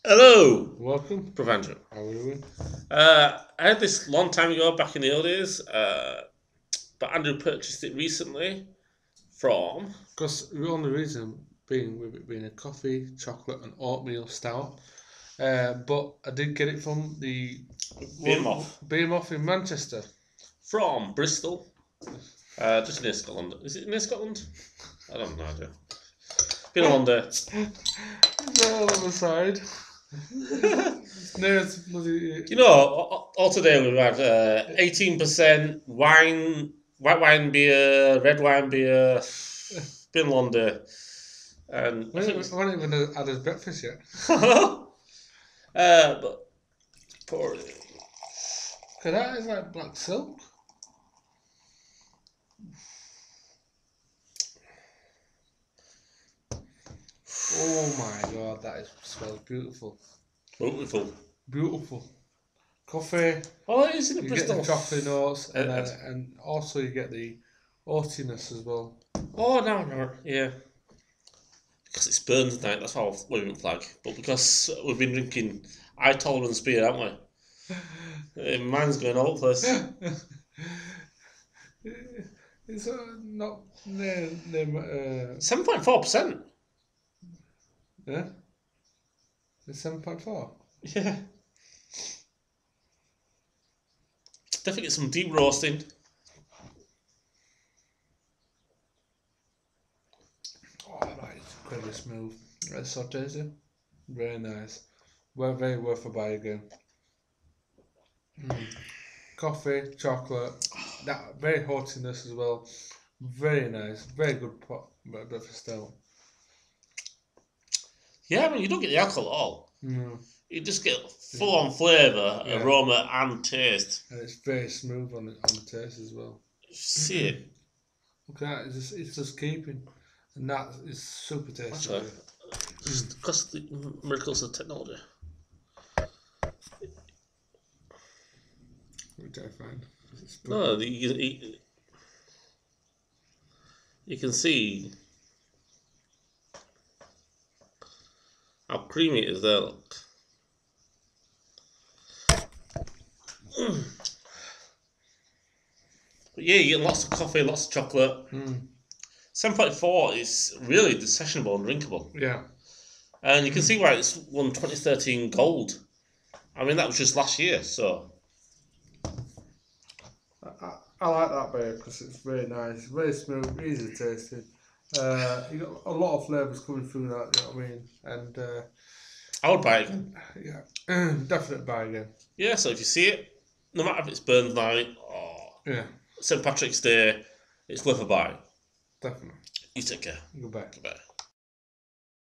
Hello, Welcome. Pravandra. How are we doing? I had this long time ago, back in the old days, but Andrew purchased it recently from. Because the only reason being with it being a coffee, chocolate, and oatmeal stout. But I did get it from the Behemoth in Manchester. From Bristol, just near Scotland. Is it near Scotland? I don't know. Been a long day. Is that on the side? It's near bloody. You know, all today we've had 18% wine, white wine beer, red wine beer. Been a long day. And We haven't even had his breakfast yet. but pour it. Okay, that is like black silk. Oh my god, that smells beautiful. Beautiful. Beautiful. Coffee. Oh, it is in You Bristol. get the chocolate notes and also you get the oatiness as well. Oh, no, yeah. Because it's Burns night, that's our waving flag. But because we've been drinking high tolerance beer, haven't we? Mine's going all over the place. It's not near 7.4%. Yeah? It's 7.4? Yeah. Definitely get some deep roasting. Oh, that is incredibly smooth. It's so tasty. Very nice. Well, very worth a buy again. Coffee, chocolate, that very hotiness as well. Very nice. Very good breakfast stout. Yeah, I mean, you don't get the alcohol at all. Mm. You just get full on flavour, Yeah. aroma, and taste. And it's very smooth on the taste as well. See it. Look at that, it's just keeping. And that is super tasty. Actually, just because of the miracles of technology. Which I find. No, you can see how creamy it is there, look. But yeah, you get lots of coffee, lots of chocolate. 7.4 is really sessionable and drinkable. Yeah. And you can see why it's won 2013 gold. I mean, that was just last year, so. I like that beer because it's very nice, very smooth, easy tasting. You got a lot of flavours coming through that, you know what I mean? And I would buy it again. Yeah, definite buy again. Yeah, so if you see it, no matter if it's Burns night or St. Patrick's Day, it's worth a buy. Definitely. You take care. Goodbye. Goodbye.